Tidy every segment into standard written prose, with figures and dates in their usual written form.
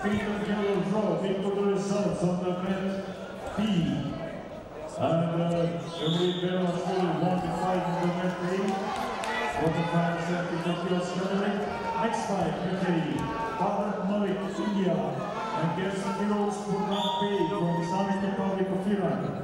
Peter Yellow Draw, before the results on the mat B. And every Bell Australia won the fight in the mat A. For the final 74 kilos featherweight. Next fight, UK, Father Malik, India, against Firoz Purman Bey from Islamic Republic of Iran.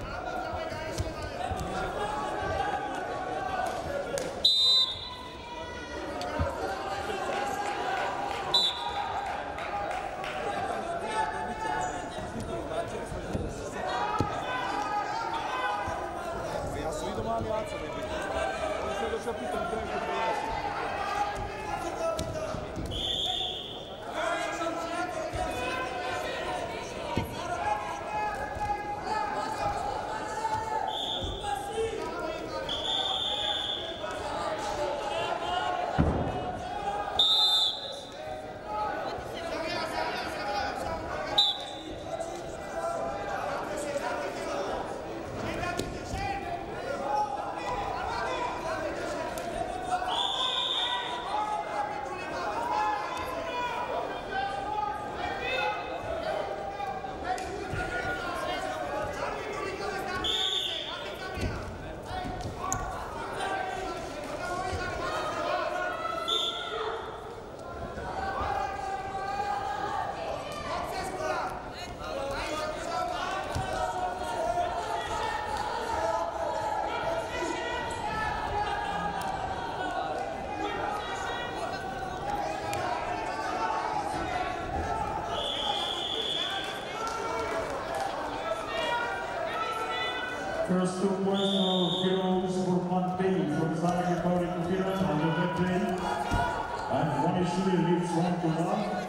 First 2 points for Firoz Purman Bey from Islamic Republic of Iran on the mat A. And Vanishuli leads 1-1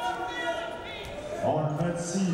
on mat C.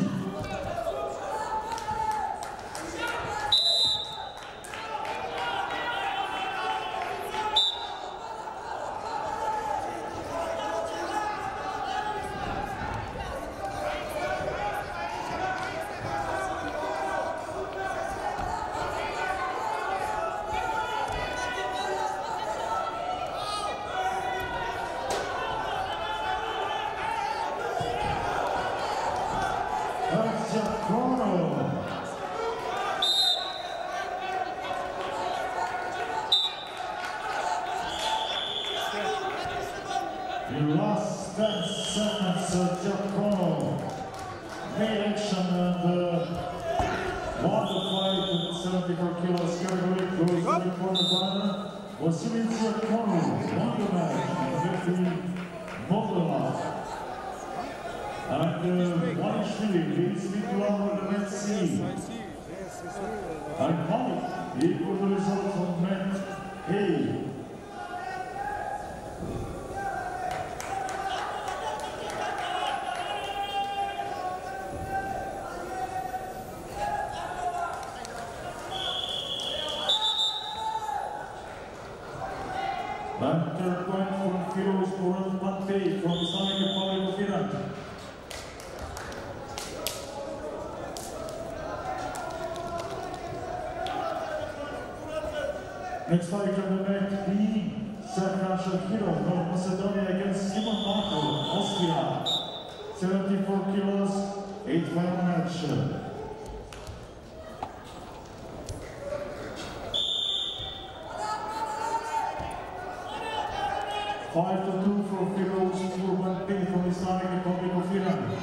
The last 10 seconds, Giacomo made action and won the fight in 74 kilos category. Goes in for the banner. Vasily Giacomo won the match with the Moldova. And Vanishuli leads Mitla on the mat C. And Malik equal the results on mat A. And third point from Firoz Purman Bey from Islamic Republic of Iran. Next fight on the mat B, Serkan Shakirov, North Macedonia against Simon Marko, Austria. 74 kilos, 8-5 match. 5-2 for Firoz Purman Bey from Islamic Republic of Iran.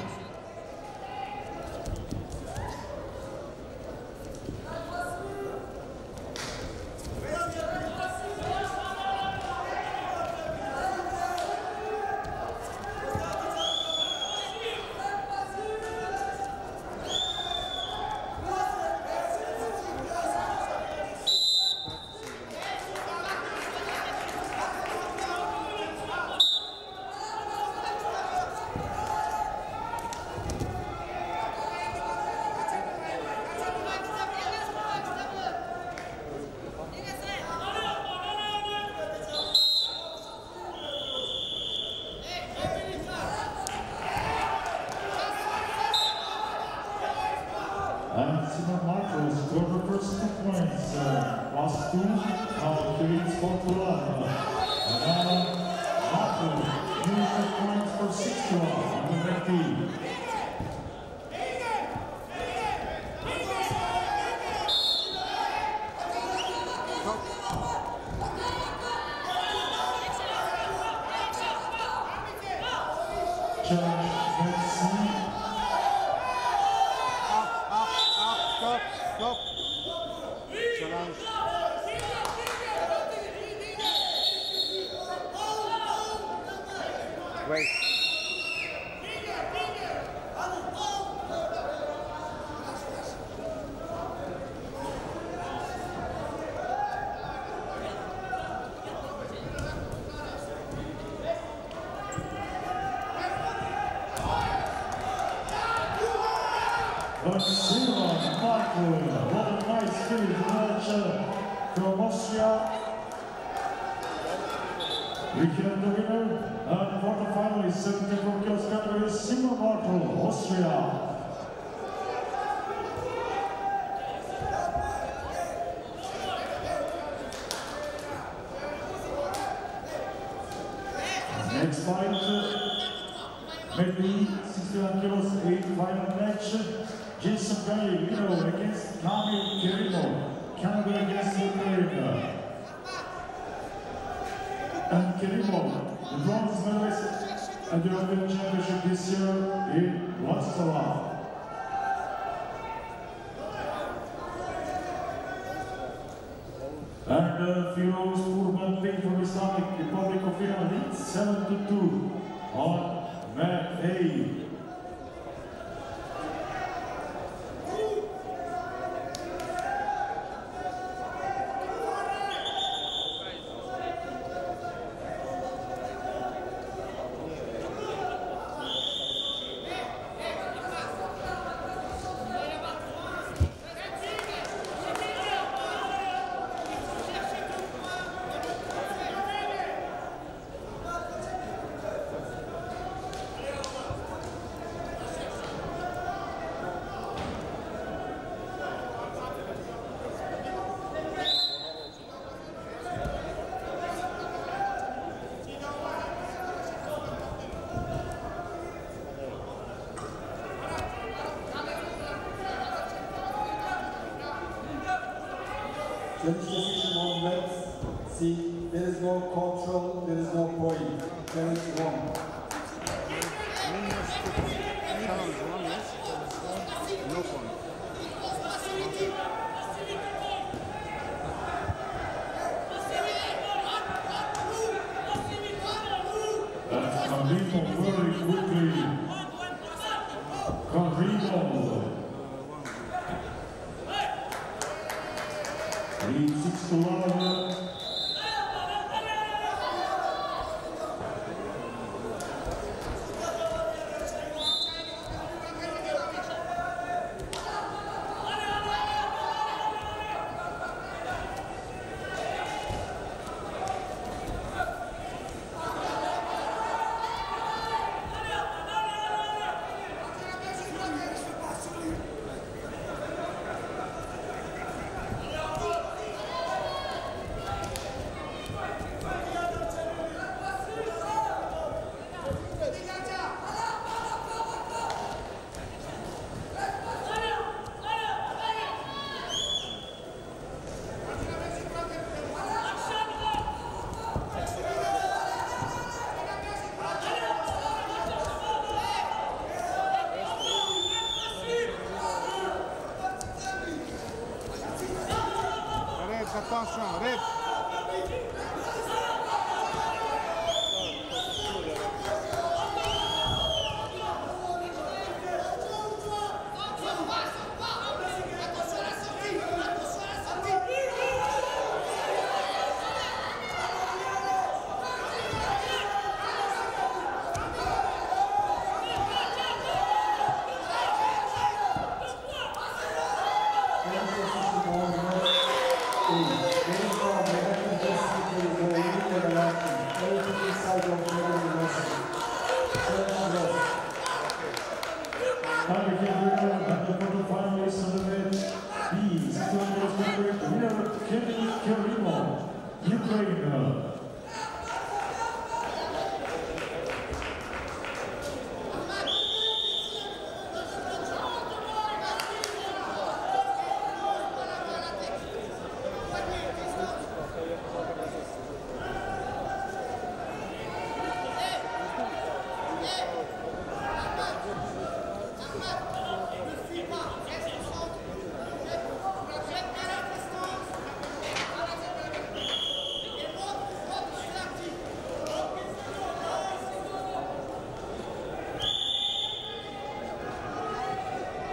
And Simon Marko scored the first 2 points. Last 2, now 3 for Tulan. And now Marko 100 points for 6 on the red team. Wait. What a nice finish match from Austria. We have the winner and quarterfinalist 74 kilos category, Simon Martel, Austria. Next fight, maybe 61 kilos, 8 final match. Jason Galley, winner against Kamil Kerimov, Canada against America. And Kerimov, the bronze medalist at the European Championship this year in Warsaw. And Firoz Kurban from Islamic Republic of Iran leads 7-2 on mat A. Judge decision on let's see. There is no control, there is no point. There is wrong. No point. That's Carino very quickly. Carino. 3-6-1. Attention, red. Ukraine.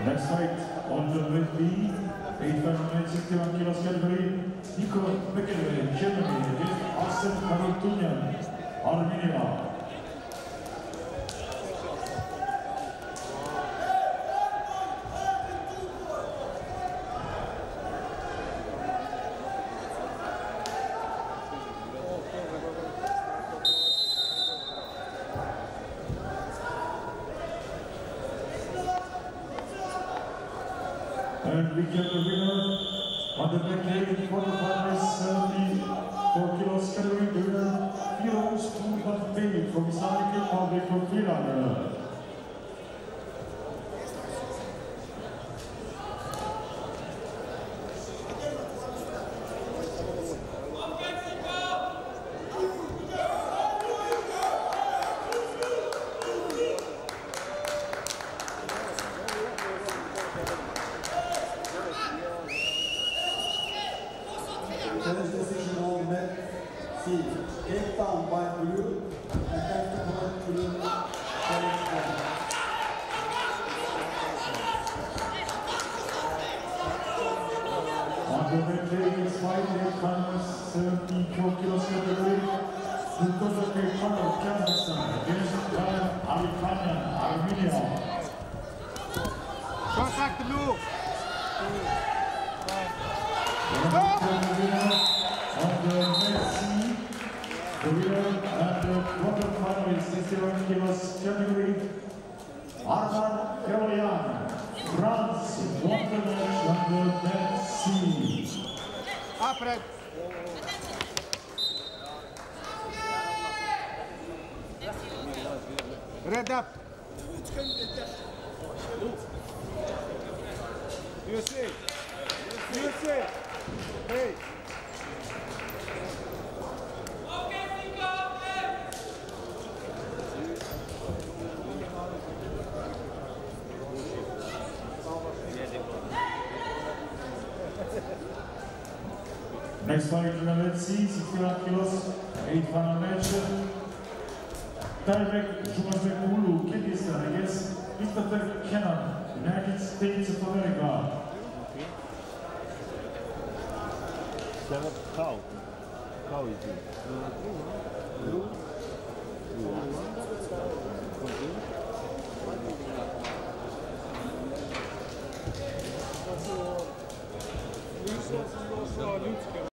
Next fight on the weight B, 861 kilos category, Nico Bekele, Germany, against Arsen Karutunyan, Armenia. And we get the winner on the decade quarterfinals, 74 kilos category, the winner, Firoz Turbay from Islamic Republic of Iran. Finish decision on net C. Take down by blue and then to point blue. On the decade fight, 874 kilos category, Nukozoke Kano, Kazakhstan, against Kayan Alikhanyan, Armenia. Contact blue. The winner and the quarterfinal is 61 kilos category, Arman Keroyan, France, won the match on the net C. Up, Red. Red up. USA. USA. Hey. Next fight in the net C, 61 kilos, 8 final match. Tyrek Jumazekulu, Kyrgyzstan, against Christopher Kennan, United States of America. Cow is it?